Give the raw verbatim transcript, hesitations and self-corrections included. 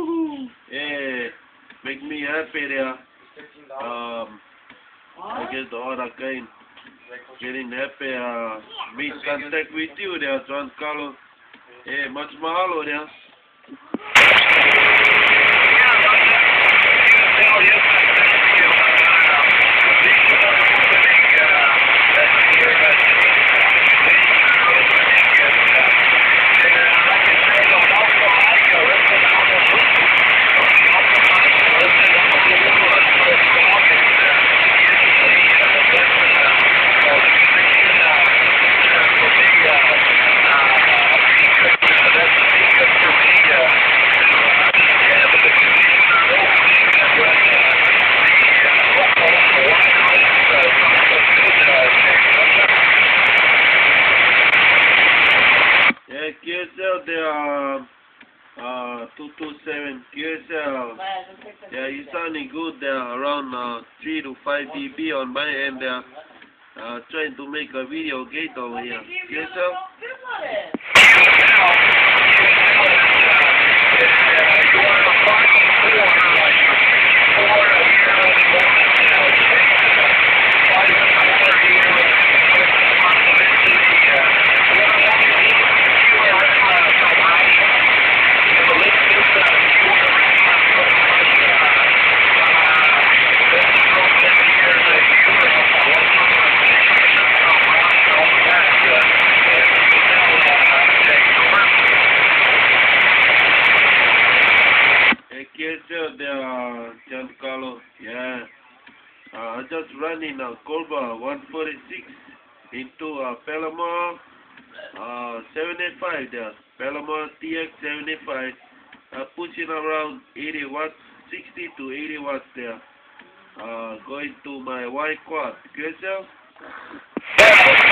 Yeah, make me happy there. Um, I get the order kind. Getting happy. Uh, meet contact with you there, John Carlo. Yeah, much mahalo there. Yeah, Q S L there, uh, uh, two two seven Q S L. Yeah, you sounding good there, around uh, three to five D B on my end there. Uh, trying to make a video gate over here. Q S L? Q S L there, uh, Giancarlo. Yeah. Uh, I just running a Colba one forty-six into uh, Palomar uh, seven eighty-five there. Palomar T X seven eighty-five. Uh, pushing around eighty watts, sixty to eighty watts there. Uh, going to my Y quad. Q S L?